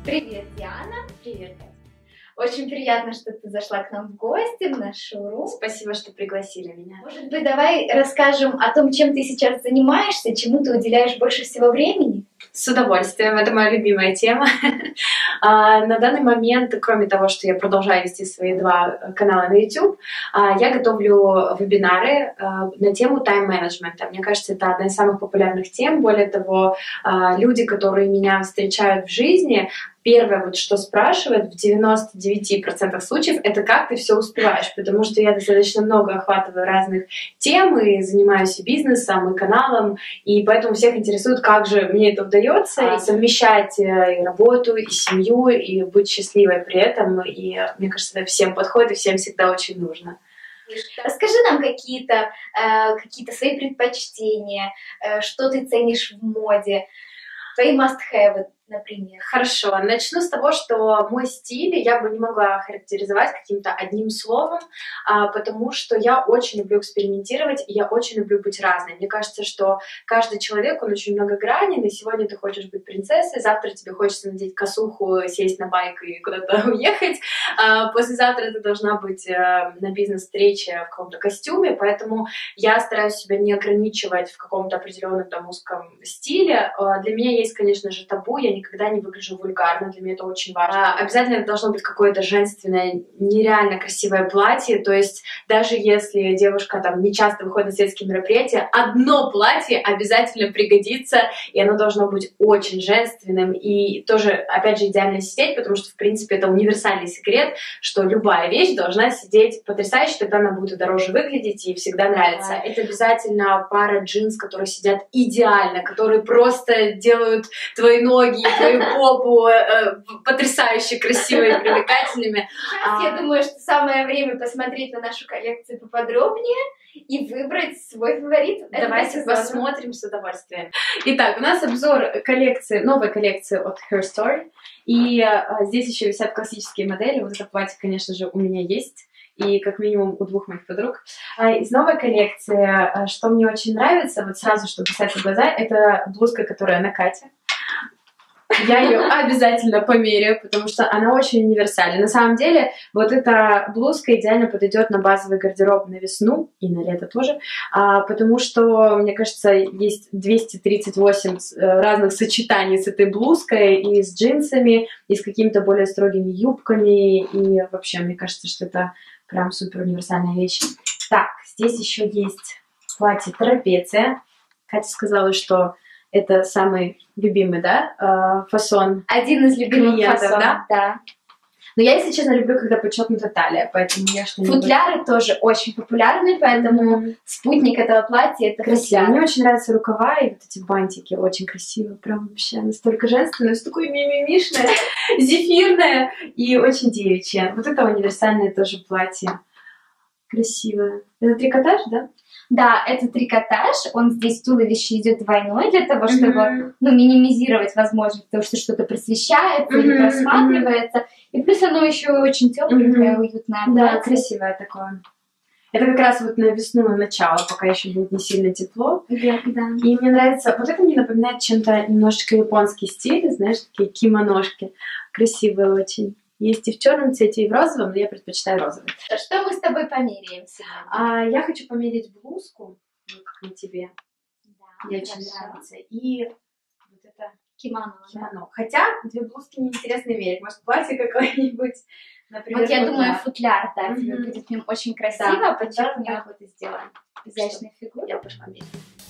Привет, Диана. Привет, Катя. Очень приятно, что ты зашла к нам в гости, в наш шоурум. Спасибо, что пригласили меня. Может быть, давай расскажем о том, чем ты сейчас занимаешься, чему ты уделяешь больше всего времени? С удовольствием, это моя любимая тема. На данный момент, кроме того, что я продолжаю вести свои два канала на YouTube, я готовлю вебинары на тему тайм-менеджмента. Мне кажется, это одна из самых популярных тем. Более того, люди, которые меня встречают в жизни, первое, вот что спрашивают в 99% случаев, это как ты все успеваешь, потому что я достаточно много охватываю разных тем и занимаюсь и бизнесом, и каналом, и поэтому всех интересует, как же мне это удается, и совмещать и работу, и семью, и быть счастливой при этом, и мне кажется, это всем подходит, и всем всегда очень нужно. Расскажи нам какие-то свои предпочтения, что ты ценишь в моде, твои must-have, например. Хорошо, начну с того, что мой стиль я бы не могла характеризовать каким-то одним словом, потому что я очень люблю экспериментировать, и я очень люблю быть разной. Мне кажется, что каждый человек, он очень многогранен, и сегодня ты хочешь быть принцессой, завтра тебе хочется надеть косуху, сесть на байк и куда-то уехать, послезавтра ты должна быть на бизнес-встрече в каком-то костюме, поэтому я стараюсь себя не ограничивать в каком-то определенном там узком стиле. Для меня есть, конечно же, табу, я никогда не выгляжу вульгарно, для меня это очень важно. Обязательно это должно быть какое-то женственное, нереально красивое платье, то есть даже если девушка там не часто выходит на светские мероприятия, одно платье обязательно пригодится, и оно должно быть очень женственным, и тоже, опять же, идеально сидеть, потому что, в принципе, это универсальный секрет, что любая вещь должна сидеть потрясающе, тогда она будет дороже выглядеть и всегда нравится. Это обязательно пара джинс, которые сидят идеально, которые просто делают твои ноги, твою попу потрясающе красивыми, привлекательными. Сейчас я думаю, что самое время посмотреть на нашу коллекцию поподробнее и выбрать свой фаворит. Давайте посмотрим с удовольствием. Итак, у нас обзор коллекции, новой коллекции от Her Story. И здесь еще висят классические модели. Вот это платье, конечно же, у меня есть. И как минимум у двух моих подруг. Из новой коллекции, что мне очень нравится, вот сразу, что бросается в глаза, это блузка, которая на Кате. Я ее обязательно померяю, потому что она очень универсальна. На самом деле, вот эта блузка идеально подойдет на базовый гардероб на весну и на лето тоже, потому что, мне кажется, есть 238 разных сочетаний с этой блузкой, и с джинсами, и с какими-то более строгими юбками, и вообще, мне кажется, что это прям супер универсальная вещь. Так, здесь еще есть платье трапеция. Катя сказала, что это самый любимый, да, фасон? Один из любимых клиентов, фасонов, да. Но я, если честно, люблю, когда подчеркнута талия, поэтому я что-нибудь... Футляры тоже очень популярны, поэтому спутник этого платья — это красиво. Мне очень нравятся рукава и вот эти бантики, очень красиво, прям вообще настолько женственное, с такой мимимишное, зефирное и очень девичье. Вот это универсальное тоже платье. Красивое. Это трикотаж, да? Да, это трикотаж, он здесь в туловище идет двойной для того, чтобы минимизировать возможность того, что что-то просвещается или просматривается. И плюс оно еще очень тепленькое, уютное. Да, красивое такое. Это как раз вот на весну, на начало, пока еще будет не сильно тепло. Да. И мне нравится, вот это мне напоминает чем-то немножечко японский стиль, знаешь, такие кимоножки. Красивые очень. Есть и в черном цвете, и в розовом, но я предпочитаю розовый. Что мы с тобой померяем сегодня? Я хочу померить блузку, вот как на тебе. Да, мне очень нравится. И вот это кимоно. Да? Хотя две блузки неинтересно мерить. Может, платье какое-нибудь, например. Вот я думаю, футляр, да, тебе будет в нем очень красиво. Подчеркнем, вот и сделаем. изящная фигура. Я пошла мерить.